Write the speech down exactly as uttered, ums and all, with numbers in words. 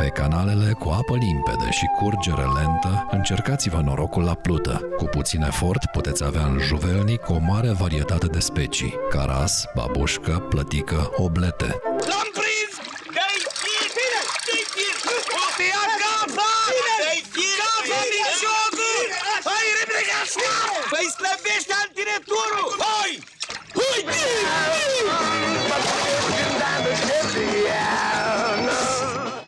Pe canalele cu apă limpede și curgere lentă, încercați-vă norocul la plută. Cu puțin efort puteți avea în juvelnic o mare varietate de specii: caras, babușcă, plătică, oblete. L-am prins! Dă-i fir! Bine! Dă-i fir! O să ia capa! Dă-i fir! Capa din jocul! Hai, repede, că scap! Păi slăbește